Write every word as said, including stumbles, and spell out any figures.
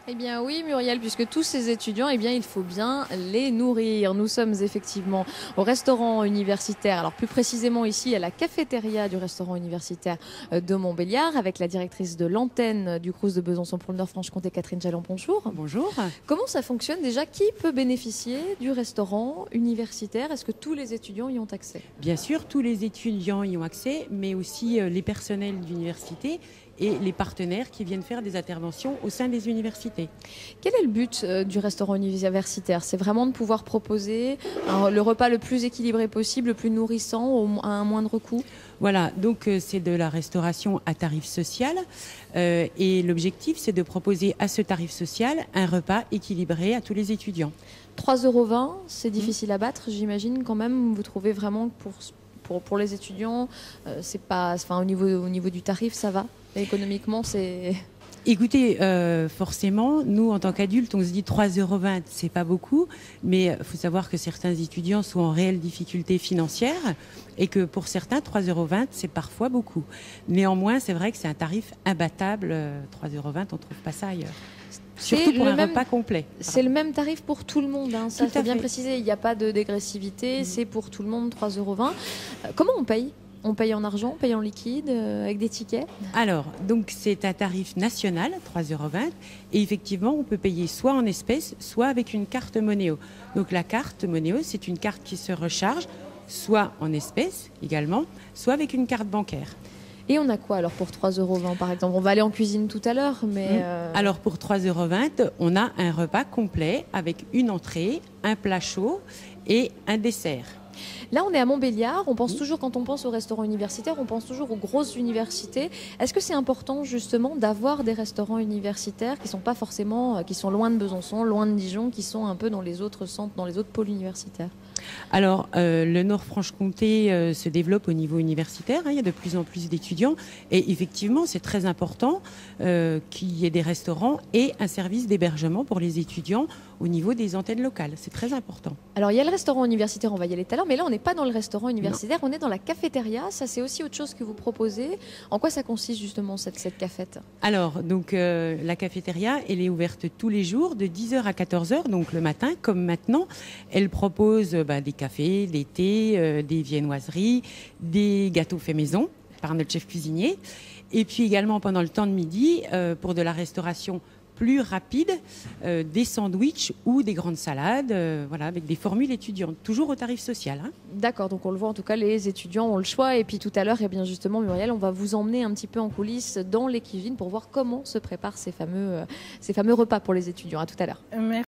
Eh bien oui Muriel, puisque tous ces étudiants, eh bien il faut bien les nourrir. Nous sommes effectivement au restaurant universitaire, alors plus précisément ici à la cafétéria du restaurant universitaire de Montbéliard avec la directrice de l'antenne du Crous de Besançon pour le Nord-Franche-Comté, Catherine Jalon. Bonjour. Bonjour. Comment ça fonctionne déjà? Qui peut bénéficier du restaurant universitaire? Est-ce que tous les étudiants y ont accès? Bien sûr, tous les étudiants y ont accès, mais aussi les personnels d'université et les partenaires qui viennent faire des interventions au sein des universités. Quel est le but euh, du restaurant universitaire? C'est vraiment de pouvoir proposer un, le repas le plus équilibré possible, le plus nourrissant, au, à un moindre coût? Voilà, donc euh, c'est de la restauration à tarif social euh, et l'objectif c'est de proposer à ce tarif social un repas équilibré à tous les étudiants. trois euros vingt, c'est difficile à battre, j'imagine quand même. Vous trouvez vraiment que pour, pour, pour les étudiants, euh, c'est pas, enfin, au, niveau, au niveau du tarif, ça va? Économiquement, c'est... Écoutez, euh, forcément, nous, en tant qu'adultes, on se dit trois euros vingt, c'est pas beaucoup, mais il faut savoir que certains étudiants sont en réelle difficulté financière et que pour certains, trois euros vingt, c'est parfois beaucoup. Néanmoins, c'est vrai que c'est un tarif imbattable. trois euros vingt, on ne trouve pas ça ailleurs. Surtout pour un même, repas complet. C'est le même tarif pour tout le monde, hein. Ça, faut bien fait. préciser. Il n'y a pas de dégressivité, mmh. C'est pour tout le monde, trois euros vingt. Comment on paye? On paye en argent, on paye en liquide, euh, avec des tickets? Alors, donc c'est un tarif national, trois euros vingt, et effectivement, on peut payer soit en espèces, soit avec une carte Monéo. Donc la carte Monéo, c'est une carte qui se recharge, soit en espèces également, soit avec une carte bancaire. Et on a quoi alors pour trois euros vingt par exemple? On va aller en cuisine tout à l'heure, mais... Euh... Alors pour trois euros vingt, on a un repas complet avec une entrée, un plat chaud et un dessert. Là, on est à Montbéliard. On pense toujours, quand on pense au restaurant universitaire, on pense toujours aux grosses universités. Est-ce que c'est important justement d'avoir des restaurants universitaires qui sont pas forcément, qui sont loin de Besançon, loin de Dijon, qui sont un peu dans les autres centres, dans les autres pôles universitaires? Alors, euh, le Nord-Franche-Comté euh, se développe au niveau universitaire. Hein, il y a de plus en plus d'étudiants. Et effectivement, c'est très important euh, qu'il y ait des restaurants et un service d'hébergement pour les étudiants au niveau des antennes locales. C'est très important. Alors, il y a le restaurant universitaire, on va y aller tout à l'heure. Mais là, on n'est pas dans le restaurant universitaire, non. On est dans la cafétéria. Ça, c'est aussi autre chose que vous proposez. En quoi ça consiste justement, cette, cette cafette? Alors, donc, euh, la cafétéria, elle est ouverte tous les jours de dix heures à quatorze heures, donc le matin comme maintenant. Elle propose bah, des cafés, des thés, euh, des viennoiseries, des gâteaux faits maison par notre chef cuisinier. Et puis également pendant le temps de midi, euh, pour de la restauration plus rapide, euh, des sandwichs ou des grandes salades, euh, voilà, avec des formules étudiantes, toujours au tarif social. Hein. D'accord, donc on le voit, en tout cas, les étudiants ont le choix. Et puis tout à l'heure, eh bien justement, Muriel, on va vous emmener un petit peu en coulisses dans les cuisines pour voir comment se préparent ces fameux, euh, ces fameux repas pour les étudiants. À tout à l'heure. Merci.